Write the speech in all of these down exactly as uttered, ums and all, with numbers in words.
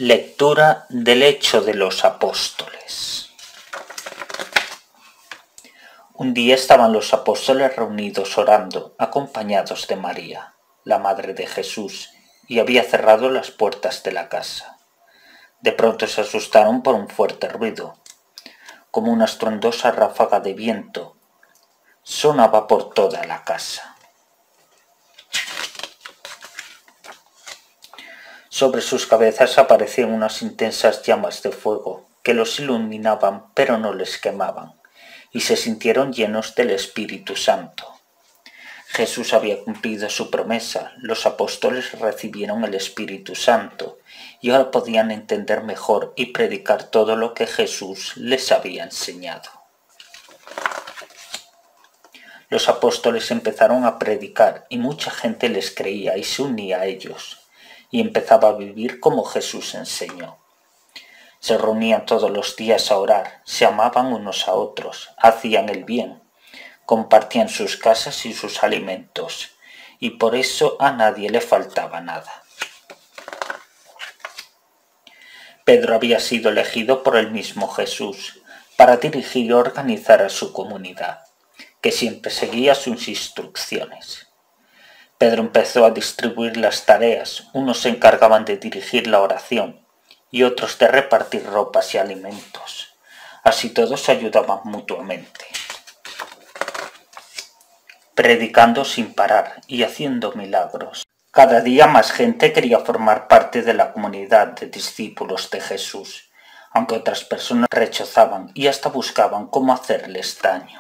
Lectura del Hecho de los Apóstoles. Un día estaban los apóstoles reunidos orando, acompañados de María, la madre de Jesús, y había cerrado las puertas de la casa. De pronto se asustaron por un fuerte ruido, como una estruendosa ráfaga de viento. Sonaba por toda la casa. Sobre sus cabezas aparecían unas intensas llamas de fuego que los iluminaban pero no les quemaban, y se sintieron llenos del Espíritu Santo. Jesús había cumplido su promesa, los apóstoles recibieron el Espíritu Santo y ahora podían entender mejor y predicar todo lo que Jesús les había enseñado. Los apóstoles empezaron a predicar y mucha gente les creía y se unía a ellos, y empezaba a vivir como Jesús enseñó. Se reunían todos los días a orar, se amaban unos a otros, hacían el bien, compartían sus casas y sus alimentos, y por eso a nadie le faltaba nada. Pedro había sido elegido por el mismo Jesús para dirigir y organizar a su comunidad, que siempre seguía sus instrucciones. Pedro empezó a distribuir las tareas, unos se encargaban de dirigir la oración y otros de repartir ropas y alimentos. Así todos se ayudaban mutuamente, predicando sin parar y haciendo milagros. Cada día más gente quería formar parte de la comunidad de discípulos de Jesús, aunque otras personas rechazaban y hasta buscaban cómo hacerles daño.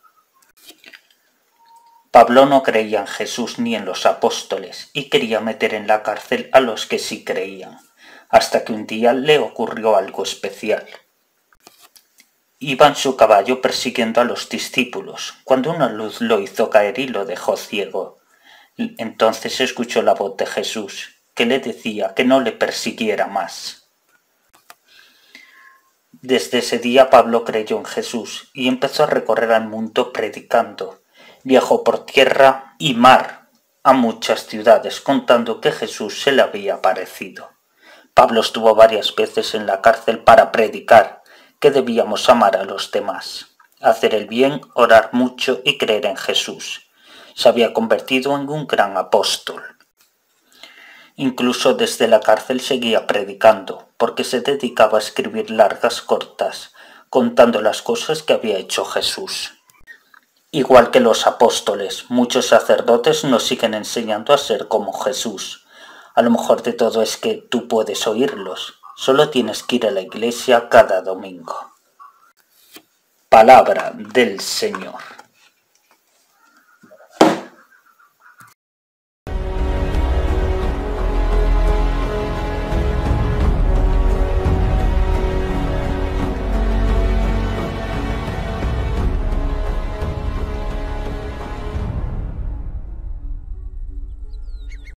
Pablo no creía en Jesús ni en los apóstoles y quería meter en la cárcel a los que sí creían, hasta que un día le ocurrió algo especial. Iba en su caballo persiguiendo a los discípulos, cuando una luz lo hizo caer y lo dejó ciego. Entonces escuchó la voz de Jesús, que le decía que no le persiguiera más. Desde ese día Pablo creyó en Jesús y empezó a recorrer el mundo predicando. Viajó por tierra y mar a muchas ciudades contando que Jesús se le había aparecido. Pablo estuvo varias veces en la cárcel para predicar que debíamos amar a los demás, hacer el bien, orar mucho y creer en Jesús. Se había convertido en un gran apóstol. Incluso desde la cárcel seguía predicando, porque se dedicaba a escribir largas cortas, contando las cosas que había hecho Jesús. Igual que los apóstoles, muchos sacerdotes nos siguen enseñando a ser como Jesús. A lo mejor de todo es que tú puedes oírlos, solo tienes que ir a la iglesia cada domingo. Palabra del Señor.